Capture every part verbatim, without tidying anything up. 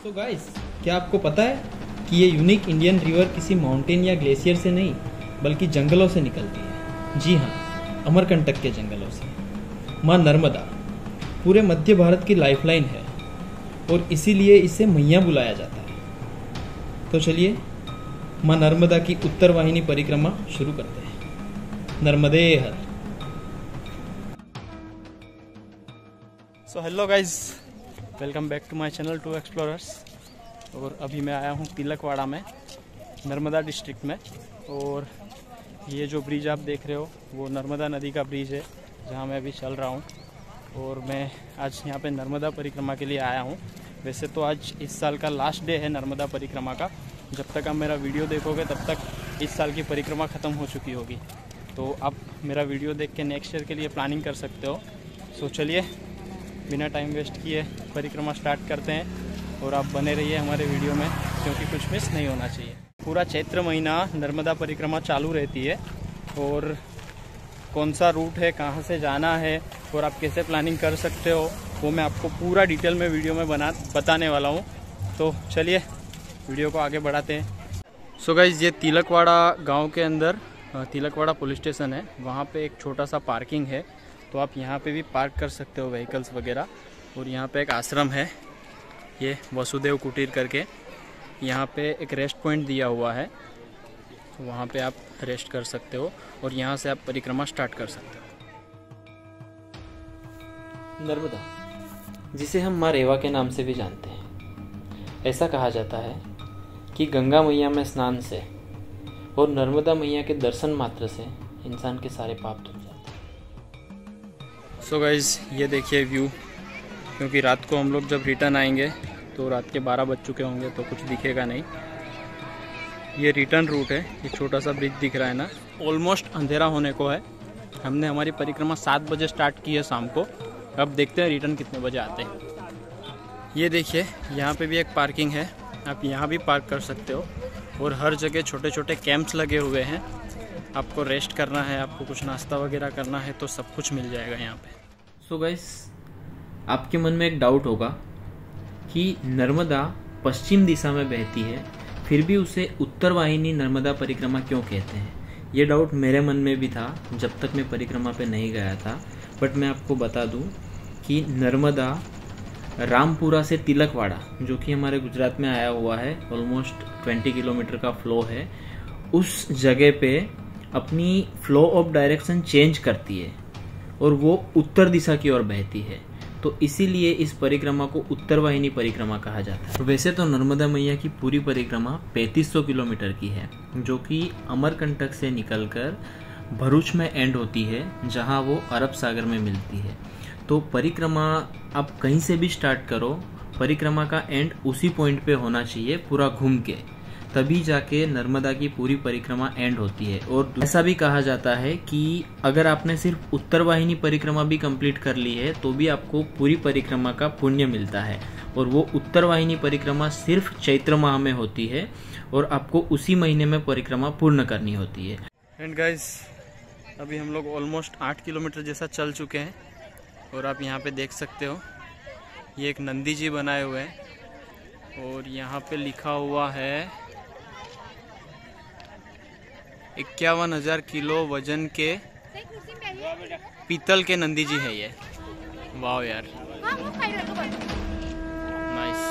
So guys, क्या आपको पता है कि ये यूनिक इंडियन रिवर किसी माउंटेन या ग्लेशियर से नहीं बल्कि जंगलों से निकलती है। जी हाँ, अमरकंटक के जंगलों से। माँ नर्मदा पूरे मध्य भारत की लाइफलाइन है और इसीलिए इसे मैया बुलाया जाता है। तो चलिए माँ नर्मदा की उत्तर वाहिनी परिक्रमा शुरू करते हैं। Narmade Har. So hello guys, welcome back to my channel to explorers. और अभी मैं आया हूँ तिलकवाड़ा में, नर्मदा डिस्ट्रिक्ट में। और ये जो ब्रिज आप देख रहे हो वो नर्मदा नदी का ब्रिज है जहाँ मैं अभी चल रहा हूँ। और मैं आज यहाँ पे नर्मदा परिक्रमा के लिए आया हूँ। वैसे तो आज इस साल का लास्ट डे है नर्मदा परिक्रमा का। जब तक आप मेरा वीडियो देखोगे तब तक इस साल की परिक्रमा ख़त्म हो चुकी होगी। तो आप मेरा वीडियो देख के नेक्स्ट ईयर के लिए प्लानिंग कर सकते हो। सो चलिए बिना टाइम वेस्ट किए परिक्रमा स्टार्ट करते हैं और आप बने रहिए हमारे वीडियो में, क्योंकि कुछ मिस नहीं होना चाहिए। पूरा चैत्र महीना नर्मदा परिक्रमा चालू रहती है और कौन सा रूट है, कहाँ से जाना है और आप कैसे प्लानिंग कर सकते हो वो मैं आपको पूरा डिटेल में वीडियो में बना बताने वाला हूँ। तो चलिए वीडियो को आगे बढ़ाते हैं। सो गाइज, ये तिलकवाड़ा गांव के अंदर तिलकवाड़ा पुलिस स्टेशन है। वहाँ पे एक छोटा सा पार्किंग है, तो आप यहाँ पे भी पार्क कर सकते हो व्हीकल्स वगैरह। और यहाँ पे एक आश्रम है, ये वसुदेव कुटीर करके। यहाँ पे एक रेस्ट पॉइंट दिया हुआ है, तो वहाँ पे आप रेस्ट कर सकते हो और यहाँ से आप परिक्रमा स्टार्ट कर सकते हो। नर्मदा, जिसे हम माँ रेवा के नाम से भी जानते हैं, ऐसा कहा जाता है कि गंगा मैया में स्नान से और नर्मदा मैया के दर्शन मात्र से इंसान के सारे पाप धुल जाते हैं। सो गाइज, ये देखिए व्यू, क्योंकि रात को हम लोग जब रिटर्न आएंगे तो रात के बारह बज चुके होंगे तो कुछ दिखेगा नहीं। ये रिटर्न रूट है, ये छोटा सा ब्रिज दिख रहा है ना। ऑलमोस्ट अंधेरा होने को है। हमने हमारी परिक्रमा सात बजे स्टार्ट की है शाम को। अब देखते हैं रिटर्न कितने बजे आते हैं। ये देखिए, यहाँ पे भी एक पार्किंग है, आप यहाँ भी पार्क कर सकते हो। और हर जगह छोटे छोटे कैंप्स लगे हुए हैं। आपको रेस्ट करना है, आपको कुछ नाश्ता वगैरह करना है तो सब कुछ मिल जाएगा यहाँ पे। सो गाइस, आपके मन में एक डाउट होगा कि नर्मदा पश्चिम दिशा में बहती है, फिर भी उसे उत्तर वाहिनी नर्मदा परिक्रमा क्यों कहते हैं। ये डाउट मेरे मन में भी था जब तक मैं परिक्रमा पे नहीं गया था। बट मैं आपको बता दूं कि नर्मदा रामपुरा से तिलकवाड़ा, जो कि हमारे गुजरात में आया हुआ है, ऑलमोस्ट बीस किलोमीटर का फ्लो है, उस जगह पे अपनी फ्लो ऑफ डायरेक्शन चेंज करती है और वो उत्तर दिशा की ओर बहती है। तो इसीलिए इस परिक्रमा को उत्तर वाहिनी परिक्रमा कहा जाता है। वैसे तो नर्मदा मैया की पूरी परिक्रमा पैंतीस सौ किलोमीटर की है, जो कि अमरकंटक से निकलकर भरूच में एंड होती है, जहां वो अरब सागर में मिलती है। तो परिक्रमा आप कहीं से भी स्टार्ट करो, परिक्रमा का एंड उसी पॉइंट पे होना चाहिए पूरा घूम के, तभी जाके नर्मदा की पूरी परिक्रमा एंड होती है। और ऐसा भी कहा जाता है कि अगर आपने सिर्फ उत्तर वाहिनी परिक्रमा भी कंप्लीट कर ली है तो भी आपको पूरी परिक्रमा का पुण्य मिलता है। और वो उत्तर वाहिनी परिक्रमा सिर्फ चैत्र माह में होती है और आपको उसी महीने में परिक्रमा पूर्ण करनी होती है। एंड गाइस, अभी हम लोग ऑलमोस्ट आठ किलोमीटर जैसा चल चुके हैं और आप यहाँ पे देख सकते हो ये एक नंदी जी बनाए हुए हैं और यहाँ पे लिखा हुआ है इक्यावन हजार किलो वजन के पीतल के नंदी जी है ये। वाह यार, नाइस।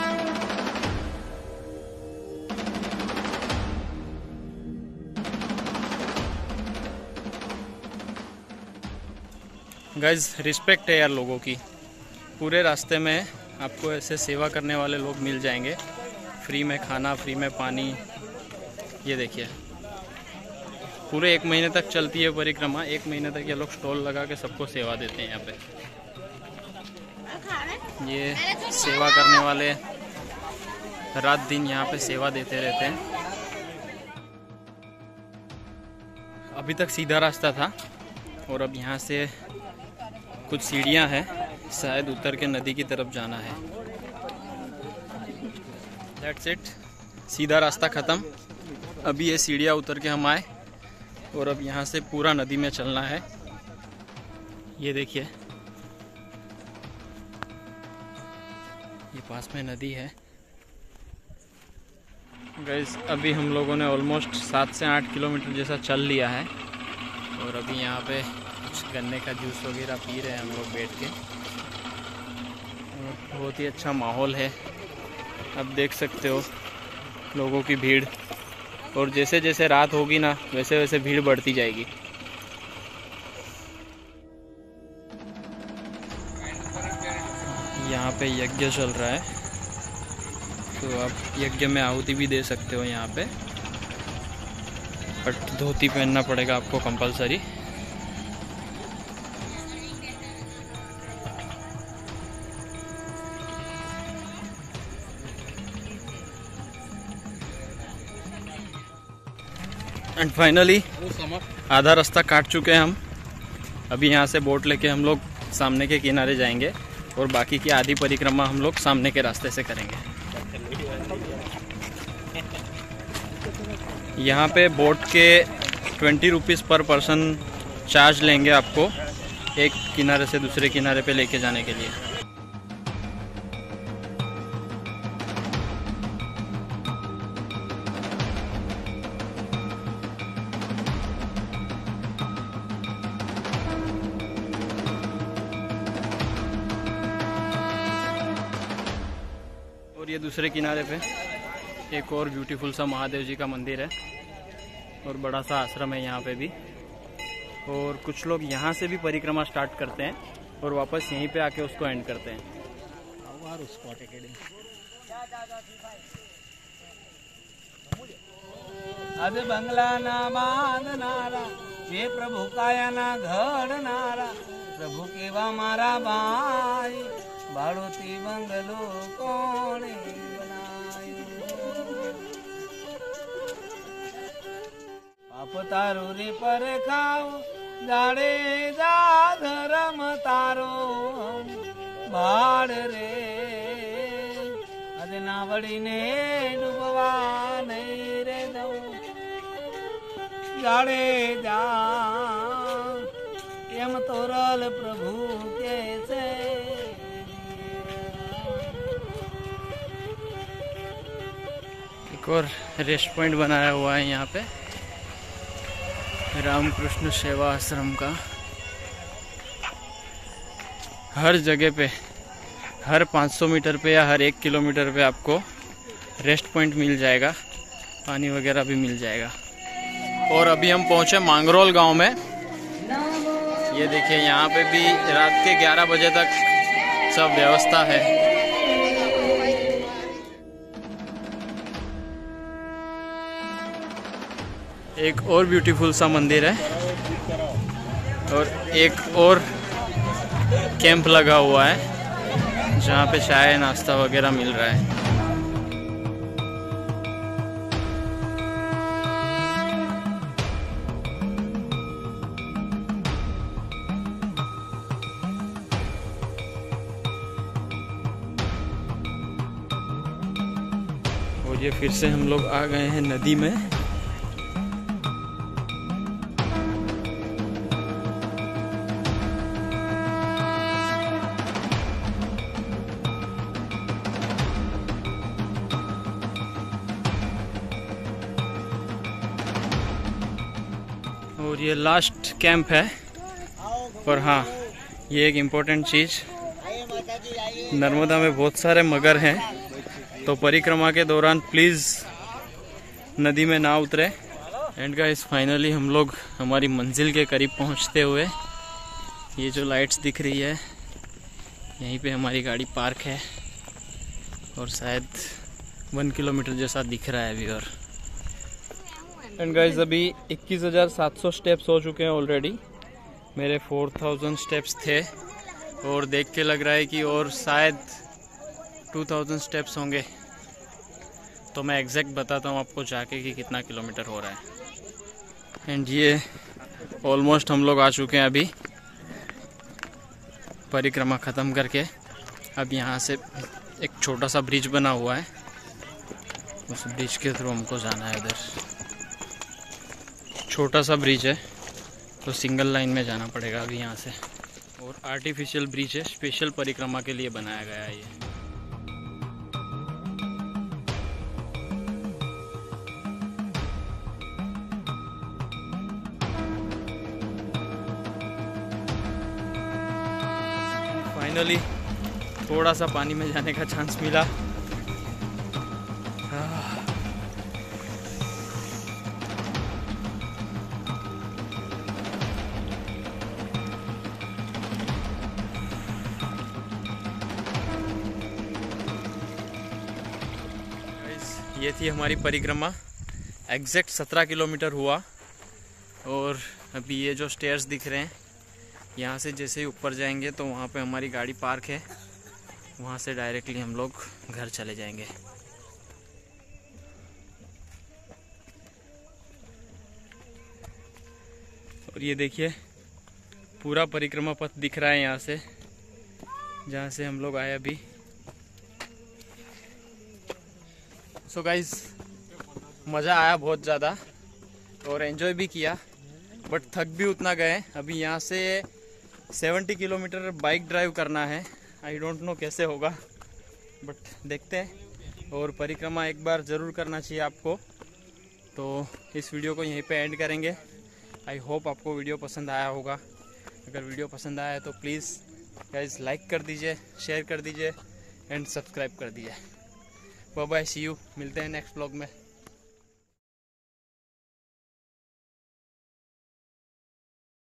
गाइज, रिस्पेक्ट है यार लोगों की। पूरे रास्ते में आपको ऐसे सेवा करने वाले लोग मिल जाएंगे, फ्री में खाना, फ्री में पानी। ये देखिए, पूरे एक महीने तक चलती है परिक्रमा। एक महीने तक ये लोग स्टॉल लगा के सबको सेवा देते हैं यहाँ पे। ये सेवा करने वाले रात दिन यहाँ पे सेवा देते रहते हैं। अभी तक सीधा रास्ता था और अब यहाँ से कुछ सीढ़ियाँ हैं, शायद उतर के नदी की तरफ जाना है। दैट्स इट, सीधा रास्ता ख़त्म। अभी ये सीढ़ियाँ उतर के हम आए और अब यहाँ से पूरा नदी में चलना है। ये देखिए, ये पास में नदी है गाइस अभी हम लोगों ने ऑलमोस्ट सात से आठ किलोमीटर जैसा चल लिया है और अभी यहाँ पे कुछ गन्ने का जूस वगैरह पी रहे हैं हम लोग बैठ के। और बहुत ही अच्छा माहौल है, अब देख सकते हो लोगों की भीड़। और जैसे जैसे रात होगी ना वैसे वैसे भीड़ बढ़ती जाएगी। यहाँ पे यज्ञ चल रहा है तो आप यज्ञ में आहुति भी दे सकते हो यहाँ पे, बट धोती पहनना पड़ेगा आपको कंपलसरी। एंड फाइनली आधा रास्ता काट चुके हैं हम। अभी यहाँ से बोट लेके हम लोग सामने के किनारे जाएंगे और बाकी की आधी परिक्रमा हम लोग सामने के रास्ते से करेंगे। यहाँ पे बोट के twenty rupees per person charge लेंगे आपको एक किनारे से दूसरे किनारे पे लेके जाने के लिए। और ये दूसरे किनारे पे एक और ब्यूटीफुल सा महादेव जी का मंदिर है और बड़ा सा आश्रम है यहाँ पे भी। और कुछ लोग यहाँ से भी परिक्रमा स्टार्ट करते हैं और वापस यहीं पे आके उसको एंड करते हैं। अद बंगला ना बांधनारा वे प्रभु काया ना घड़नारा प्रभु केवा मारा बाई बाड़ोती बंगलो कोणे पाप तारो रे पर खाओ जाड़े जा धर्म तारो बाड़ रे अद नावड़ी ने डूबवा नहीं रे दो जाड़े जा एम तोरल प्रभु कैसे। एक और रेस्ट पॉइंट बनाया हुआ है यहाँ पे रामकृष्ण सेवा आश्रम का। हर जगह पे हर पाँच सौ मीटर पे या हर एक किलोमीटर पे आपको रेस्ट पॉइंट मिल जाएगा, पानी वगैरह भी मिल जाएगा। और अभी हम पहुँचे मांगरोल गांव में। ये देखिए यहाँ पे भी रात के ग्यारह बजे तक सब व्यवस्था है। एक और ब्यूटीफुल सा मंदिर है और एक और कैंप लगा हुआ है जहाँ पे चाय नाश्ता वगैरह मिल रहा है। और ये फिर से हम लोग आ गए हैं नदी में। और ये लास्ट कैंप है। और हाँ, ये एक इम्पोर्टेंट चीज़, नर्मदा में बहुत सारे मगर हैं तो परिक्रमा के दौरान प्लीज़ नदी में ना उतरे। एंड गाइस फाइनली हम लोग हमारी मंजिल के करीब पहुंचते हुए, ये जो लाइट्स दिख रही है यहीं पे हमारी गाड़ी पार्क है और शायद वन किलोमीटर जैसा दिख रहा है अभी। और एंड गाइस अभी इक्कीस हज़ार सात सौ स्टेप्स हो चुके हैं ऑलरेडी। मेरे फोर थाउजेंड स्टेप्स थे और देख के लग रहा है कि और शायद टू थाउजेंड स्टेप्स होंगे। तो मैं एग्जैक्ट बताता हूँ आपको जाके कि कितना किलोमीटर हो रहा है। एंड ये ऑलमोस्ट हम लोग आ चुके हैं अभी परिक्रमा ख़त्म करके। अब यहाँ से एक छोटा सा ब्रिज बना हुआ है, उस ब्रिज के थ्रू हमको जाना है उधर। छोटा सा ब्रिज है तो सिंगल लाइन में जाना पड़ेगा अभी यहाँ से। और आर्टिफिशियल ब्रिज है, स्पेशल परिक्रमा के लिए बनाया गया है ये। फाइनली थोड़ा सा पानी में जाने का चांस मिला। ये थी हमारी परिक्रमा, एग्जैक्ट सत्रह किलोमीटर हुआ। और अभी ये जो स्टेयर्स दिख रहे हैं, यहाँ से जैसे ही ऊपर जाएंगे तो वहाँ पे हमारी गाड़ी पार्क है, वहाँ से डायरेक्टली हम लोग घर चले जाएंगे। और ये देखिए पूरा परिक्रमा पथ दिख रहा है यहाँ से, जहाँ से हम लोग आए अभी। सो गाइस, मज़ा आया बहुत ज़्यादा और एंजॉय भी किया, बट थक भी उतना गए। अभी यहाँ से सत्तर किलोमीटर बाइक ड्राइव करना है। आई डोंट नो कैसे होगा, बट देखते हैं। और परिक्रमा एक बार ज़रूर करना चाहिए आपको। तो इस वीडियो को यहीं पे एंड करेंगे। आई होप आपको वीडियो पसंद आया होगा। अगर वीडियो पसंद आया तो प्लीज़ गाइस लाइक कर दीजिए, शेयर कर दीजिए एंड सब्सक्राइब कर दीजिए। बाय बाय, सी यू, मिलते हैं नेक्स्ट व्लॉग में।